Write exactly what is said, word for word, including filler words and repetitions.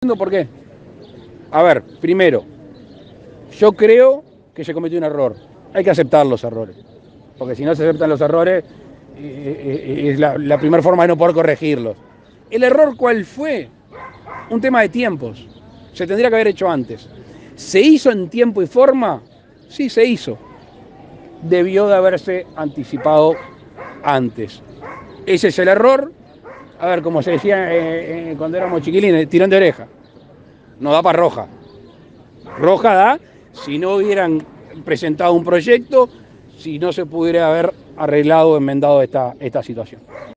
¿Por qué? A ver, primero, yo creo que se cometió un error. Hay que aceptar los errores. Porque si no se aceptan los errores, eh, es la, la primera forma de no poder corregirlos. ¿El error cuál fue? Un tema de tiempos. Se tendría que haber hecho antes. ¿Se hizo en tiempo y forma? Sí, se hizo. Debió de haberse anticipado antes. Ese es el error. A ver, como se decía eh, eh, cuando éramos chiquilines, tirón de oreja. No da para roja. Roja da si no hubieran presentado un proyecto, si no se pudiera haber arreglado o enmendado esta, esta situación.